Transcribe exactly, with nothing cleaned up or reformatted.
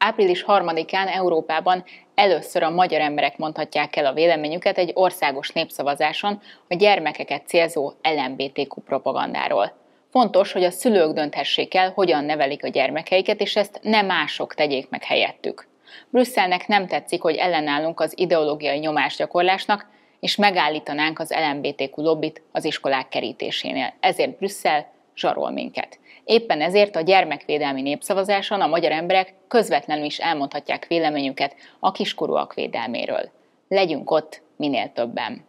április harmadikán Európában először a magyar emberek mondhatják el a véleményüket egy országos népszavazáson a gyermekeket célzó el em bé té kú propagandáról. Fontos, hogy a szülők dönthessék el, hogyan nevelik a gyermekeiket, és ezt ne mások tegyék meg helyettük. Brüsszelnek nem tetszik, hogy ellenállunk az ideológiai nyomásgyakorlásnak, és megállítanánk az el em bé té kú lobbit az iskolák kerítésénél. Ezért Brüsszel zsarol minket. Éppen ezért a gyermekvédelmi népszavazáson a magyar emberek közvetlenül is elmondhatják véleményüket a kiskorúak védelméről. Legyünk ott minél többen!